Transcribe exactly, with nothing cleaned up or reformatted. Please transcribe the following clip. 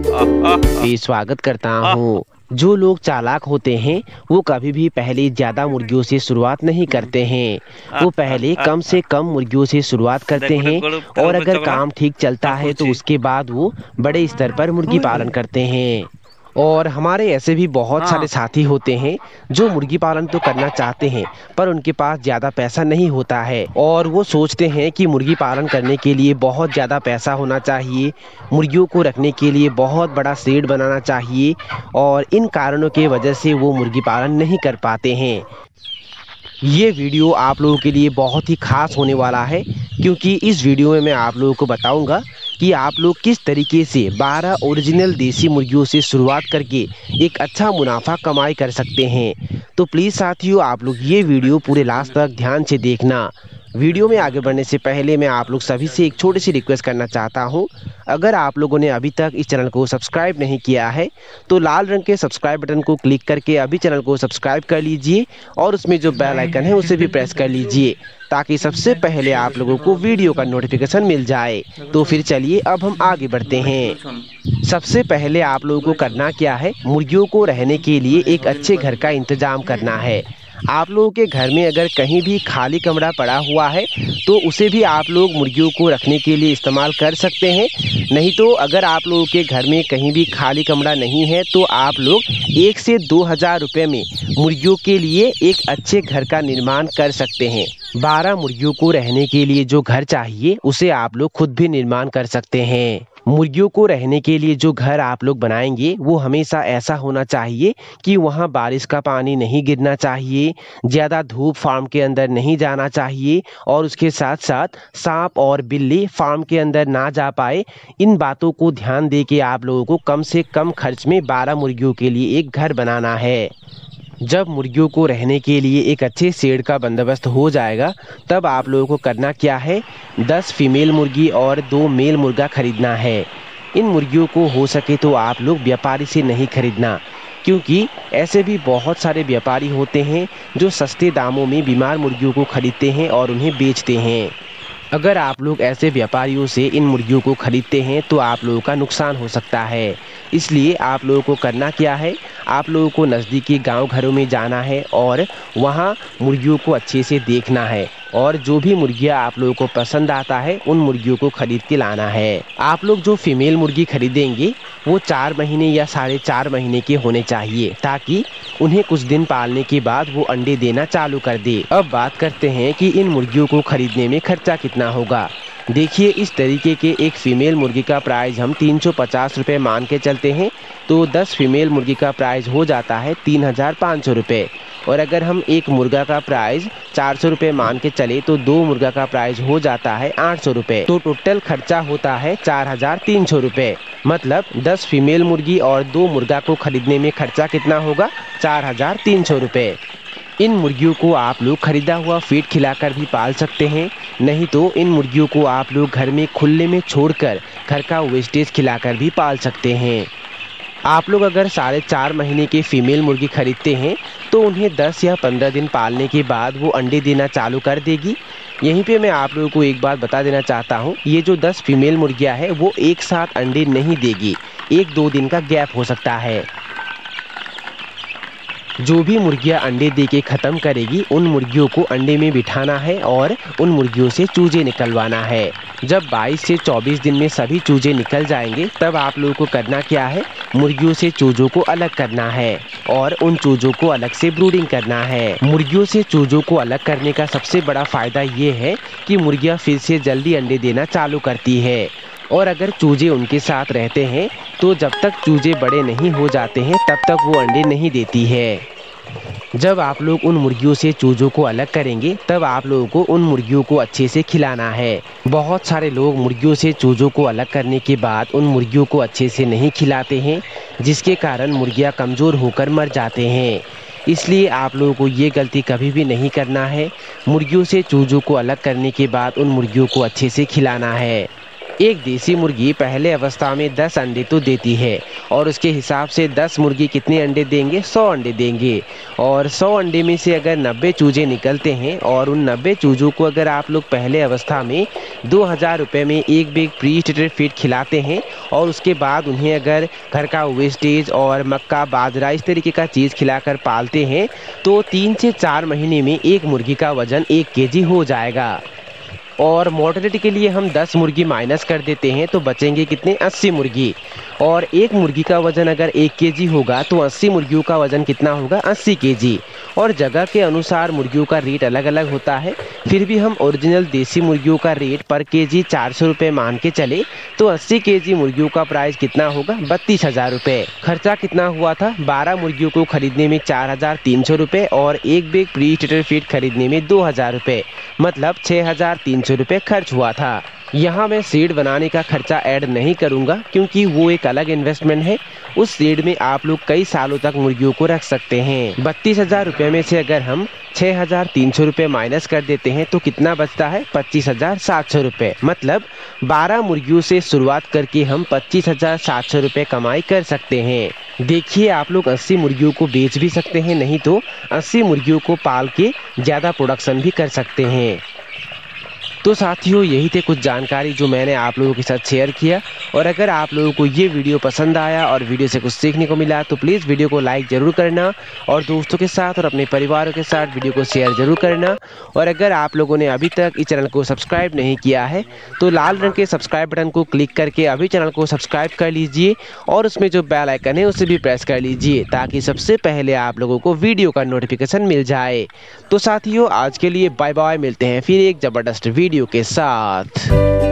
भी स्वागत करता हूँ। जो लोग चालाक होते हैं वो कभी भी पहले ज्यादा मुर्गियों से शुरुआत नहीं करते हैं। वो पहले कम से कम मुर्गियों से शुरुआत करते हैं और अगर काम ठीक चलता है तो उसके बाद वो बड़े स्तर पर मुर्गी पालन करते हैं। और हमारे ऐसे भी बहुत सारे साथी होते हैं जो मुर्गी पालन तो करना चाहते हैं पर उनके पास ज़्यादा पैसा नहीं होता है और वो सोचते हैं कि मुर्गी पालन करने के लिए बहुत ज़्यादा पैसा होना चाहिए, मुर्गियों को रखने के लिए बहुत बड़ा शेड बनाना चाहिए और इन कारणों की वजह से वो मुर्गी पालन नहीं कर पाते हैं। ये वीडियो आप लोगों के लिए बहुत ही खास होने वाला है क्योंकि इस वीडियो में मैं आप लोगों को बताऊंगा कि आप लोग किस तरीके से बारह ओरिजिनल देसी मुर्गियों से शुरुआत करके एक अच्छा मुनाफा कमाई कर सकते हैं। तो प्लीज़ साथियों आप लोग ये वीडियो पूरे लास्ट तक ध्यान से देखना। वीडियो में आगे बढ़ने से पहले मैं आप लोग सभी से एक छोटी सी रिक्वेस्ट करना चाहता हूं। अगर आप लोगों ने अभी तक इस चैनल को सब्सक्राइब नहीं किया है तो लाल रंग के सब्सक्राइब बटन को क्लिक करके अभी चैनल को सब्सक्राइब कर लीजिए और उसमें जो बेल आइकन है उसे भी प्रेस कर लीजिए ताकि सबसे पहले आप लोगों को वीडियो का नोटिफिकेशन मिल जाए। तो फिर चलिए अब हम आगे बढ़ते हैं। सबसे पहले आप लोगों को करना क्या है, मुर्गियों को रहने के लिए एक अच्छे घर का इंतजाम करना है। आप लोगों के घर में अगर कहीं भी खाली कमरा पड़ा हुआ है तो उसे भी आप लोग मुर्गियों को रखने के लिए इस्तेमाल कर सकते हैं। नहीं तो अगर आप लोगों के घर में कहीं भी खाली कमरा नहीं है तो आप लोग एक से दो हज़ार रुपये में मुर्गियों के लिए एक अच्छे घर का निर्माण कर सकते हैं। बारह मुर्गियों को रहने के लिए जो घर चाहिए उसे आप लोग खुद भी निर्माण कर सकते हैं। मुर्गियों को रहने के लिए जो घर आप लोग बनाएंगे वो हमेशा ऐसा होना चाहिए कि वहाँ बारिश का पानी नहीं गिरना चाहिए, ज़्यादा धूप फार्म के अंदर नहीं जाना चाहिए और उसके साथ साथ सांप और बिल्ली फार्म के अंदर ना जा पाए। इन बातों को ध्यान दे के आप लोगों को कम से कम खर्च में बारह मुर्गियों के लिए एक घर बनाना है। जब मुर्गियों को रहने के लिए एक अच्छे शेड का बंदोबस्त हो जाएगा तब आप लोगों को करना क्या है, दस फीमेल मुर्गी और दो मेल मुर्गा खरीदना है। इन मुर्गियों को हो सके तो आप लोग व्यापारी से नहीं खरीदना क्योंकि ऐसे भी बहुत सारे व्यापारी होते हैं जो सस्ते दामों में बीमार मुर्गियों को खरीदते हैं और उन्हें बेचते हैं। अगर आप लोग ऐसे व्यापारियों से इन मुर्गियों को खरीदते हैं तो आप लोगों का नुकसान हो सकता है। इसलिए आप लोगों को करना क्या है, आप लोगों को नज़दीकी गांव घरों में जाना है और वहां मुर्गियों को अच्छे से देखना है और जो भी मुर्गियां आप लोगों को पसंद आता है उन मुर्गियों को खरीद के लाना है। आप लोग जो फीमेल मुर्गी खरीदेंगे वो चार महीने या साढ़े चार महीने के होने चाहिए ताकि उन्हें कुछ दिन पालने के बाद वो अंडे देना चालू कर दे। अब बात करते हैं कि इन मुर्गियों को खरीदने में खर्चा कितना होगा। देखिए इस तरीके के एक फीमेल मुर्गी का प्राइस हम तीन सौ पचास रुपये मान के चलते हैं तो दस फीमेल मुर्गी का प्राइस हो जाता है तीन हज़ार पाँच सौ रुपये और अगर हम एक मुर्गा का प्राइस चार सौ रुपये मान के चले तो दो मुर्गा का प्राइस हो जाता है आठ सौ रुपये। तो टोटल खर्चा होता है चार हज़ार तीन सौ रुपये। मतलब दस फीमेल मुर्गी और दो मुर्गा को खरीदने में खर्चा कितना होगा, चार हज़ार तीन सौ रुपये। इन मुर्गियों को आप लोग खरीदा हुआ फीड खिलाकर भी पाल सकते हैं, नहीं तो इन मुर्गियों को आप लोग घर में खुले में छोड़कर घर का वेस्टेज खिलाकर भी पाल सकते हैं। आप लोग अगर साढ़े चार महीने के फीमेल मुर्गी खरीदते हैं तो उन्हें दस या पंद्रह दिन पालने के बाद वो अंडे देना चालू कर देगी। यहीं पे मैं आप लोगों को एक बात बता देना चाहता हूँ, ये जो दस फीमेल मुर्गियाँ हैं वो एक साथ अंडे नहीं देगी, एक दो दिन का गैप हो सकता है। जो भी मुर्गियां अंडे दे के ख़त्म करेगी उन मुर्गियों को अंडे में बिठाना है और उन मुर्गियों से चूजे निकलवाना है। जब बाईस से चौबीस दिन में सभी चूजे निकल जाएंगे तब आप लोगों को करना क्या है, मुर्गियों से चूजों को अलग करना है और उन चूजों को अलग से ब्रूडिंग करना है। मुर्गियों से चूजों को अलग करने का सबसे बड़ा फ़ायदा ये है कि मुर्गियाँ फिर से जल्दी अंडे देना चालू करती है और अगर चूजे उनके साथ रहते हैं तो जब तक चूजे बड़े नहीं हो जाते हैं तब तक वो अंडे नहीं देती है। जब आप लोग उन मुर्गियों से चूजों को अलग करेंगे तब आप लोगों को उन मुर्गियों को अच्छे से खिलाना है। बहुत सारे लोग मुर्गियों से चूजों को अलग करने के बाद उन मुर्गियों को अच्छे से नहीं खिलाते हैं जिसके कारण मुर्गियां कमज़ोर होकर मर जाते हैं। इसलिए आप लोगों को ये गलती कभी भी नहीं करना है। मुर्गियों से चूजों को अलग करने के बाद उन मुर्गियों को अच्छे से खिलाना है। एक देसी मुर्गी पहले अवस्था में दस अंडे तो देती है और उसके हिसाब से दस मुर्गी कितने अंडे देंगे, सौ अंडे देंगे। और सौ अंडे में से अगर नब्बे चूजे निकलते हैं और उन नब्बे चूजों को अगर आप लोग पहले अवस्था में दो हज़ार रुपये में एक बैग प्री स्टेटेड फीड खिलाते हैं और उसके बाद उन्हें अगर घर का वेस्टेज और मक्का बाजरा इस तरीके का चीज़ खिलाकर पालते हैं तो तीन से चार महीने में एक मुर्गी का वज़न एक केजी हो जाएगा। और मोर्टेलिटी के लिए हम दस मुर्गी माइनस कर देते हैं तो बचेंगे कितने, अस्सी मुर्गी। और एक मुर्गी का वज़न अगर एक केजी होगा तो अस्सी मुर्गियों का वज़न कितना होगा, अस्सी केजी। और जगह के अनुसार मुर्गियों का रेट अलग अलग होता है, फिर भी हम ओरिजिनल देसी मुर्गियों का रेट पर केजी चार सौ रुपये मान के चले तो अस्सी केजी मुर्गियों का प्राइस कितना होगा, बत्तीस हज़ार रुपये। खर्चा कितना हुआ था, बारह मुर्गियों को खरीदने में चार हज़ार तीन सौ रुपये और एक बैग प्री स्टेटेड फीड खरीदने में दो हज़ार रुपये, मतलब छः हज़ार तीन सौ रुपये खर्च हुआ था। यहाँ मैं सीड बनाने का खर्चा ऐड नहीं करूँगा क्योंकि वो एक अलग इन्वेस्टमेंट है। उस सीड में आप लोग कई सालों तक मुर्गियों को रख सकते हैं। बत्तीस हज़ार रुपये में से अगर हम छः हज़ार तीन सौ रुपये माइनस कर देते हैं तो कितना बचता है, पच्चीस हज़ार सात सौ रुपये। मतलब बारह मुर्गियों से शुरुआत करके हम पच्चीस हज़ार सात सौ रुपये कमाई कर सकते हैं। देखिए आप लोग अस्सी मुर्गियों को बेच भी सकते हैं, नहीं तो अस्सी मुर्गियों को पाल के ज़्यादा प्रोडक्शन भी कर सकते हैं। तो साथियों यही थे कुछ जानकारी जो मैंने आप लोगों के साथ शेयर किया। और अगर आप लोगों को ये वीडियो पसंद आया और वीडियो से कुछ सीखने को मिला तो प्लीज़ वीडियो को लाइक ज़रूर करना और दोस्तों के साथ और अपने परिवारों के साथ वीडियो को शेयर ज़रूर करना। और अगर आप लोगों ने अभी तक इस चैनल को सब्सक्राइब नहीं किया है तो लाल रंग के सब्सक्राइब बटन को क्लिक करके अभी चैनल को सब्सक्राइब कर लीजिए और उसमें जो बेल आइकन है उसे भी प्रेस कर लीजिए ताकि सबसे पहले आप लोगों को वीडियो का नोटिफिकेशन मिल जाए। तो साथियों आज के लिए बाय बाय, मिलते हैं फिर एक ज़बरदस्त वीडियो के साथ।